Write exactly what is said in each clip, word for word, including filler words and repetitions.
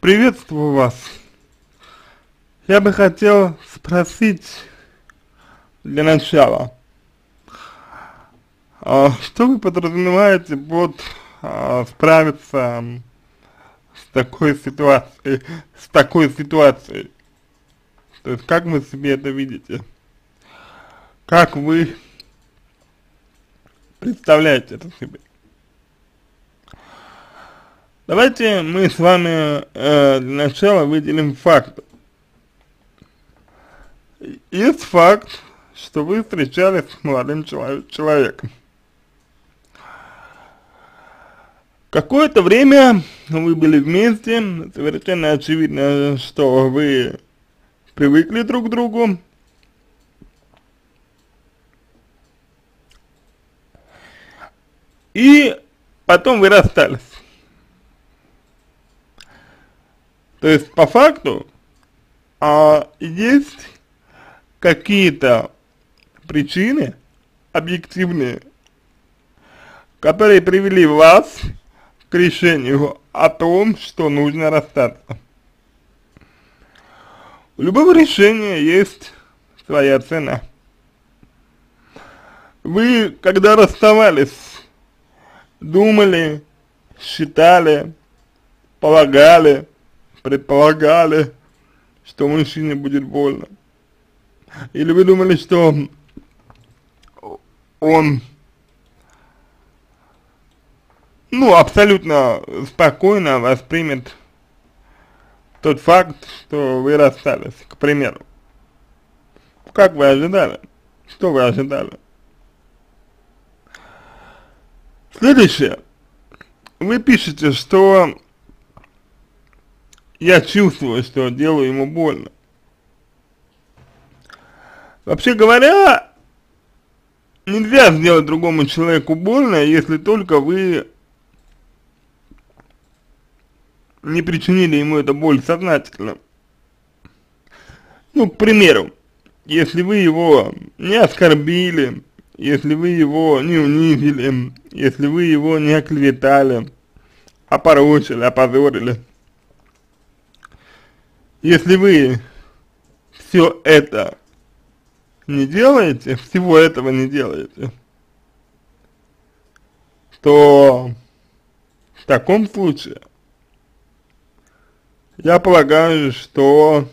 Приветствую вас. Я бы хотел спросить для начала, а, что вы подразумеваете под а, справиться с такой ситуацией, с такой ситуацией? То есть как вы себе это видите? Как вы представляете это себе? Давайте мы с вами э, для начала выделим факты. Есть факт, что вы встречались с молодым человеком. Какое-то время вы были вместе, совершенно очевидно, что вы привыкли друг к другу. И потом вы расстались. То есть, по факту, а, есть какие-то причины объективные, которые привели вас к решению о том, что нужно расстаться. У любого решения есть своя цена. Вы, когда расставались, думали, считали, полагали, предполагали, что мужчине будет больно? Или вы думали, что он, ну, абсолютно спокойно воспримет тот факт, что вы расстались, к примеру? Как вы ожидали? Что вы ожидали? Следующее. Вы пишете, что я чувствую, что делаю ему больно. Вообще говоря, нельзя сделать другому человеку больно, если только вы не причинили ему эту боль сознательно. Ну, к примеру, если вы его не оскорбили, если вы его не унизили, если вы его не оклеветали, опорочили, опозорили. Если вы все это не делаете, всего этого не делаете, то в таком случае я полагаю, что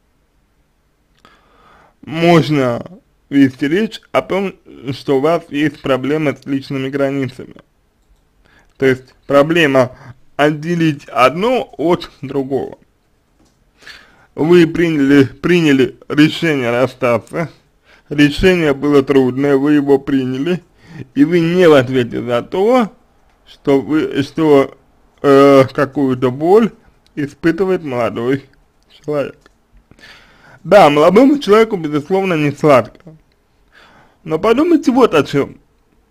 можно вести речь о том, что у вас есть проблема с личными границами. То есть проблема отделить одно от другого. Вы приняли, приняли решение расстаться, решение было трудное, вы его приняли, и вы не в ответе за то, что, вы, что э, какую-то боль испытывает молодой человек. Да, молодому человеку, безусловно, не сладко, но подумайте вот о чем.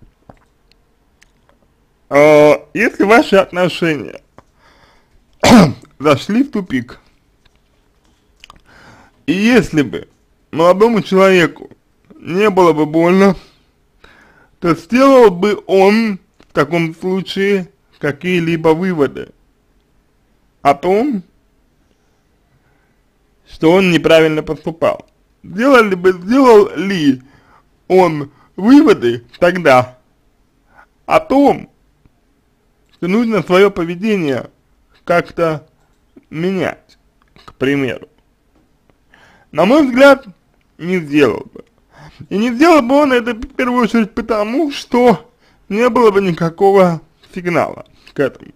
Э, если ваши отношения зашли в тупик, и если бы молодому человеку не было бы больно, то сделал бы он в таком случае какие-либо выводы о том, что он неправильно поступал. Сделали бы, сделал ли он выводы тогда о том, что нужно свое поведение как-то менять, к примеру? На мой взгляд, не сделал бы. И не сделал бы он это в первую очередь потому, что не было бы никакого сигнала к этому.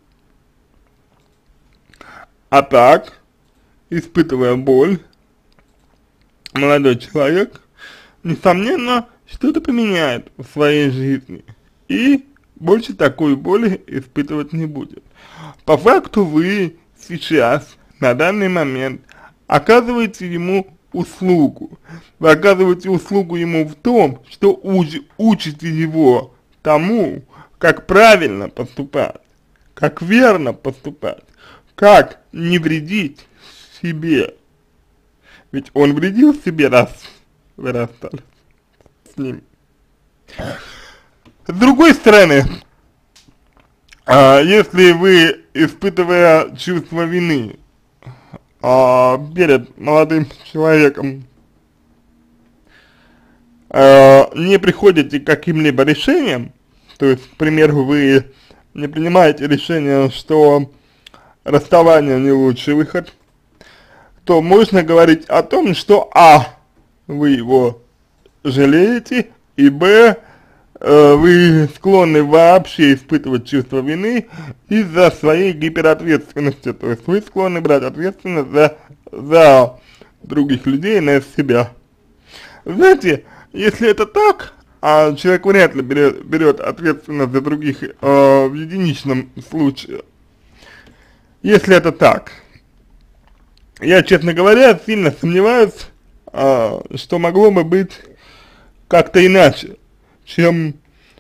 А так, испытывая боль, молодой человек, несомненно, что-то поменяет в своей жизни. И больше такой боли испытывать не будет. По факту вы сейчас, на данный момент, оказываете ему услугу. Вы оказываете услугу ему в том, что уч, учите его тому, как правильно поступать, как верно поступать, как не вредить себе. Ведь он вредил себе, раз вы расстались с ним. С другой стороны, а, если вы, испытывая чувство вины, а, перед молодым человеком а, не приходите к каким-либо решениям, то есть, к примеру, вы не принимаете решение, что расставание не лучший выход, то можно говорить о том, что а. вы его жалеете, и б. э, вы склонны вообще испытывать чувство вины из-за своей гиперответственности, то есть вы склонны брать ответственность за, за других людей на себя. Знаете, если это так, а человек вряд ли берет, берет ответственность за других э, в единичном случае, если это так, я, честно говоря, сильно сомневаюсь, а, что могло бы быть как-то иначе, чем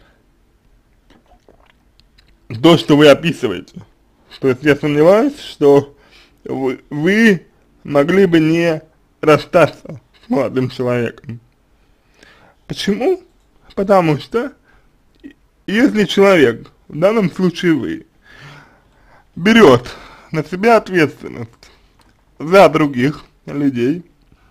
то, что вы описываете. То есть я сомневаюсь, что вы, вы могли бы не расстаться с молодым человеком. Почему? Потому что если человек, в данном случае вы, берет на себя ответственность за других людей,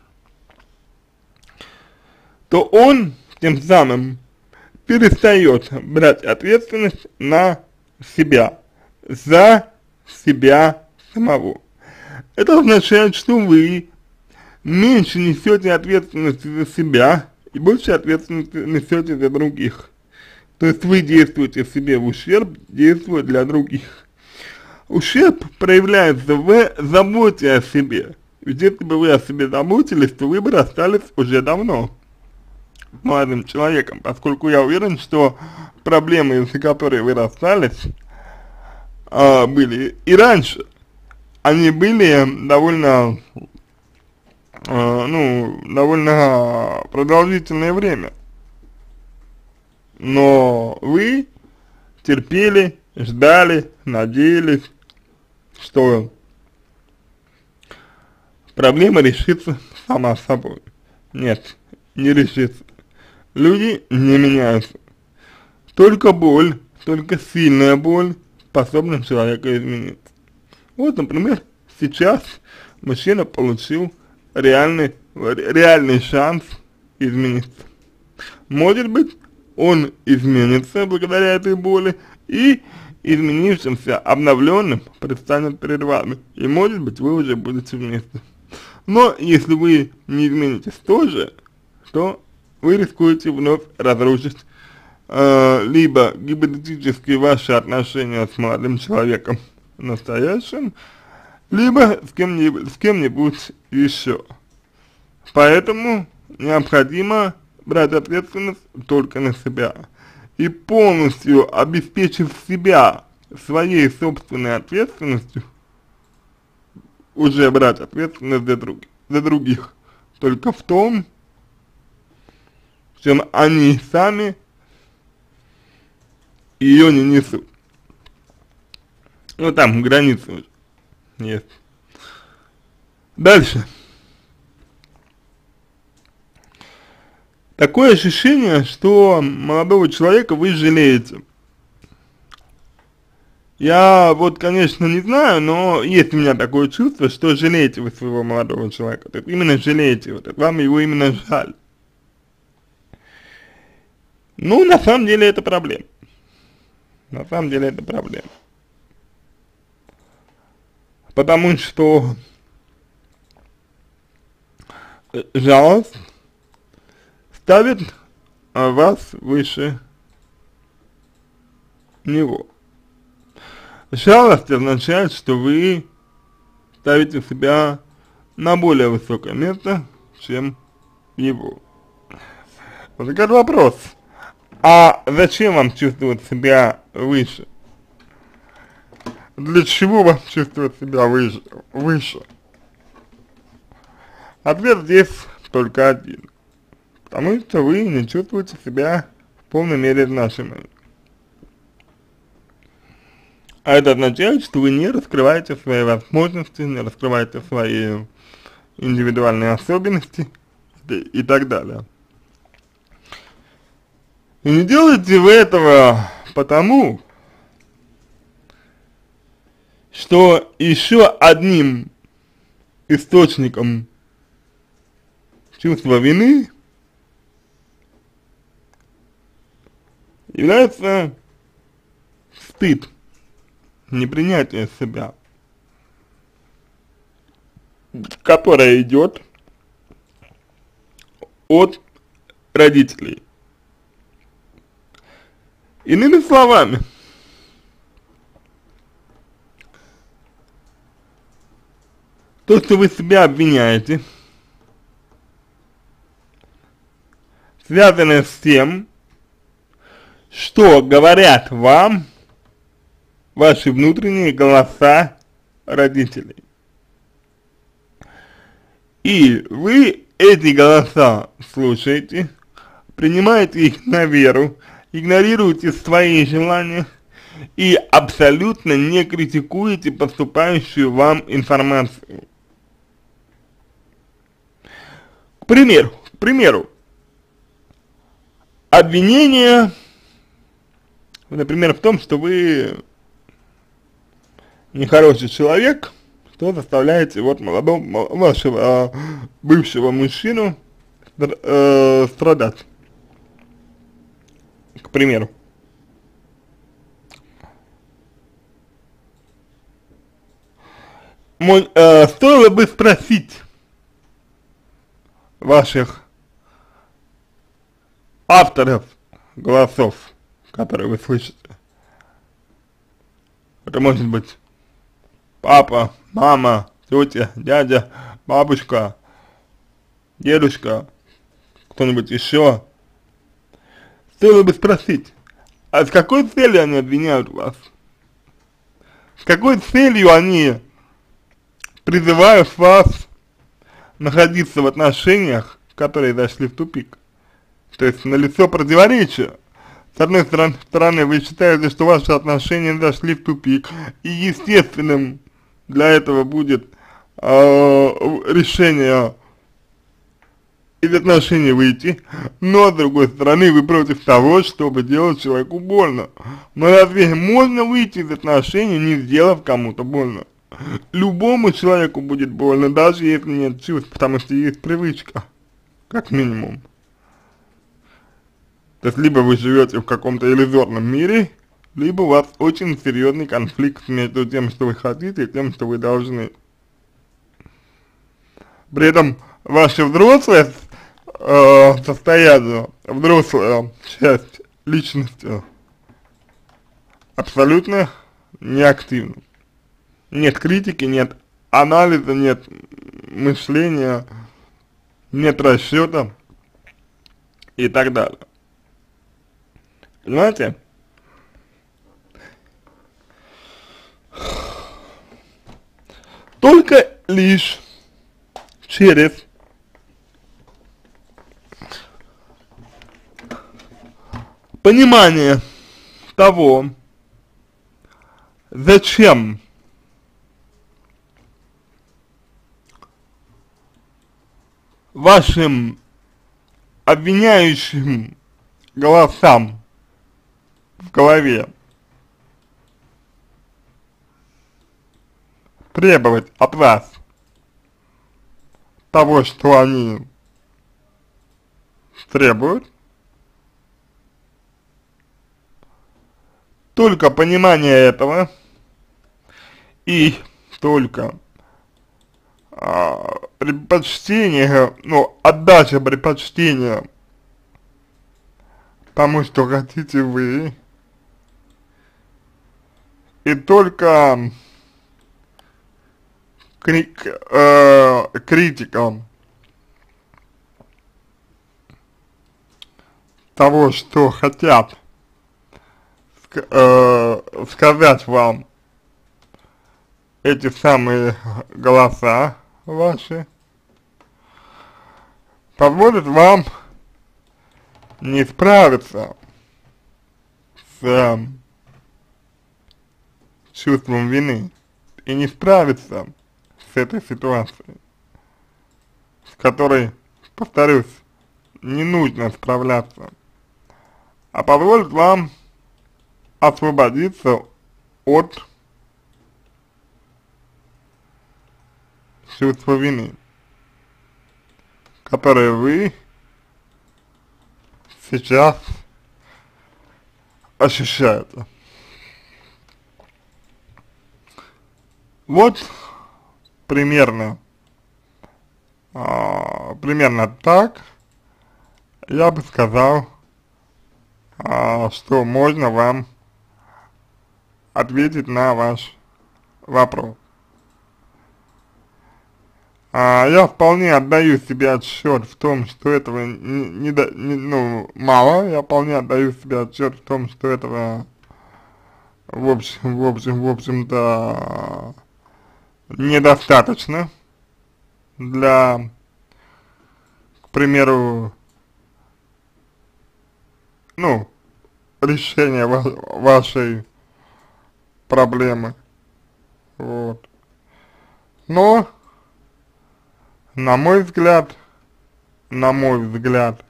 то он тем самым перестает брать ответственность на себя, за себя самого. Это означает, что вы меньше несете ответственности за себя и больше ответственности несете за других. То есть вы действуете себе в ущерб, действуя для других. Ущерб проявляется в заботе о себе. Ведь если бы вы о себе заботились, то вы бы расстались уже давно с молодым человеком, поскольку я уверен, что проблемы, из-за которых вы расстались, э, были и раньше. Они были довольно, э, ну, довольно продолжительное время. Но вы терпели, ждали, надеялись, что проблема решится сама собой. Нет, не решится. Люди не меняются. Только боль, только сильная боль способна человека изменить. Вот, например, сейчас мужчина получил реальный, реальный шанс измениться. Может быть, он изменится благодаря этой боли и изменившимся, обновленным предстанет перед вами. И может быть, вы уже будете вместе. Но если вы не изменитесь тоже, то вы рискуете вновь разрушить э, либо гипотетически ваши отношения с молодым человеком настоящим, либо с кем-нибудь, с кем-нибудь еще. Поэтому необходимо брать ответственность только на себя. И полностью обеспечив себя своей собственной ответственностью, уже брать ответственность за, друг, за других. Только в том, чем они сами ее не несут. Ну там границы уже есть. Дальше. Такое ощущение, что молодого человека вы жалеете. Я вот, конечно, не знаю, но есть у меня такое чувство, что жалеете вы своего молодого человека. То есть именно жалеете, вот, вам его именно жаль. Ну, на самом деле это проблема. На самом деле это проблема. Потому что жалость ставит вас выше него. Жалость означает, что вы ставите себя на более высокое место, чем его. Возникает вопрос, а зачем вам чувствовать себя выше? Для чего вам чувствовать себя выше? выше? Ответ здесь только один. Потому что вы не чувствуете себя в полной мере значимым. А это означает, что вы не раскрываете свои возможности, не раскрываете свои индивидуальные особенности и, и так далее. И не делаете вы этого потому, что еще одним источником чувства вины является стыд, непринятие себя, которое идет от родителей. Иными словами, то, что вы себя обвиняете, связано с тем, что говорят вам ваши внутренние голоса родителей. И вы эти голоса слушаете, принимаете их на веру, игнорируете свои желания и абсолютно не критикуете поступающую вам информацию. К примеру, к примеру, обвинение, например, в том, что вы нехороший человек, что заставляете вот молодого, вашего бывшего мужчину э, страдать, к примеру. Мой, э, стоило бы спросить ваших авторов голосов, которые вы слышите. Это может быть папа, мама, тетя, дядя, бабушка, дедушка, кто-нибудь еще. Стоило бы спросить, а с какой целью они обвиняют вас? С какой целью они призывают вас находиться в отношениях, которые зашли в тупик? То есть налицо противоречие. С одной стороны, вы считаете, что ваши отношения зашли в тупик, и естественным для этого будет э, решение из отношений выйти, но с другой стороны, вы против того, чтобы делать человеку больно. Но разве можно выйти из отношений, не сделав кому-то больно? Любому человеку будет больно, даже если нет чувств, потому что есть привычка, как минимум. То есть, либо вы живете в каком-то иллюзорном мире, либо у вас очень серьезный конфликт между тем, что вы хотите, и тем, что вы должны. При этом ваше взрослое э, состояние, взрослая часть личности абсолютно неактивна. Нет критики, нет анализа, нет мышления, нет расчета и так далее. Понимаете? Только лишь через понимание того, зачем вашим обвиняющим голосам в голове требовать от вас того, что они требуют, только понимание этого и только а, предпочтение, ну, отдача предпочтения тому, что хотите вы, и только кри э, критика того, что хотят ск э, сказать вам эти самые голоса ваши, позволит вам не справиться с э, чувством вины и не справиться с этой ситуацией, с которой, повторюсь, не нужно справляться, а позволит вам освободиться от чувство вины, которое вы сейчас ощущаете. Вот примерно, а, примерно так я бы сказал, а, что можно вам ответить на ваш вопрос. А, я вполне отдаю себе отсчет в том, что этого не, не, до- не- ну, мало, я вполне отдаю себе отсчет в том, что этого в общем, в общем, в общем-то недостаточно для, к примеру, ну, решения ва вашей проблемы, вот. Но, на мой взгляд, на мой взгляд,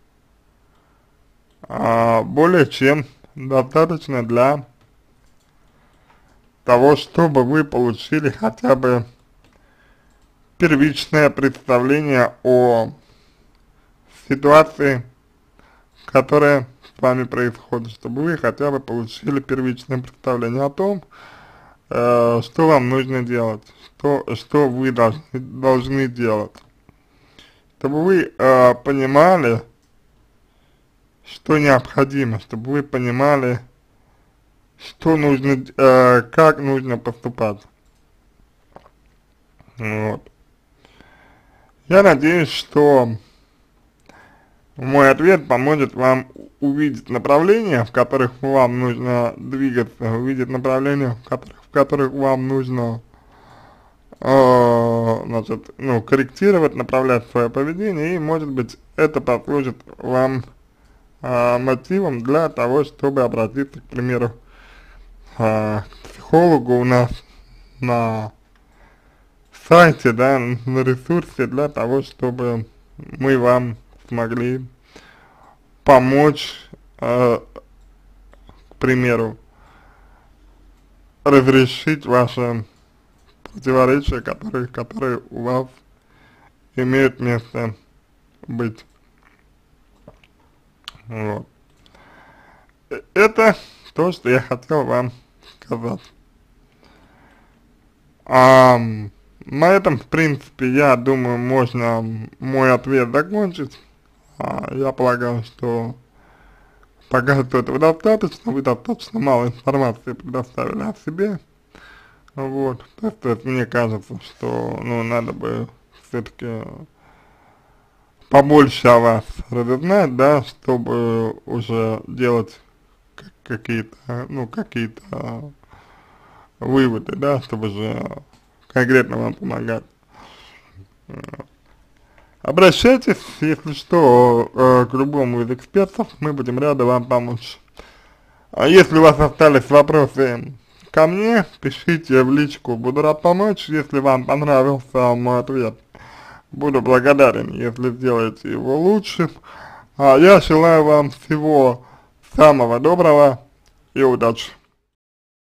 а, более чем достаточно для того, чтобы вы получили хотя бы первичное представление о ситуации, которая с вами происходит, чтобы вы хотя бы получили первичное представление о том, э, что вам нужно делать, что, что вы должны, должны делать, чтобы вы э, понимали, что необходимо, чтобы вы понимали, что нужно, э, как нужно поступать. Вот. Я надеюсь, что мой ответ поможет вам увидеть направления, в которых вам нужно двигаться, увидеть направления, в которых, в которых вам нужно, э, значит, ну, корректировать, направлять свое поведение, и, может быть, это послужит вам э, мотивом для того, чтобы обратиться, к примеру, э, к психологу у нас на сайте, да, на ресурсе, для того, чтобы мы вам смогли помочь, э, к примеру, разрешить ваши противоречия, которые, которые у вас имеют место быть. Вот. Э, Это то, что я хотел вам сказать. А, на этом, в принципе, я думаю, можно мой ответ закончить. А, я полагаю, что пока что этого достаточно, вы достаточно мало информации предоставили о себе. Вот, то есть, то есть мне кажется, что, ну, надо бы все-таки побольше о вас разузнать, да, чтобы уже делать какие-то, ну, какие-то выводы, да, чтобы же конкретно вам помогать. Обращайтесь, если что, э, к любому из экспертов, мы будем рады вам помочь. А если у вас остались вопросы ко мне, пишите в личку, буду рад помочь. Если вам понравился мой ответ, буду благодарен, если сделаете его лучше. А я желаю вам всего самого доброго и удачи.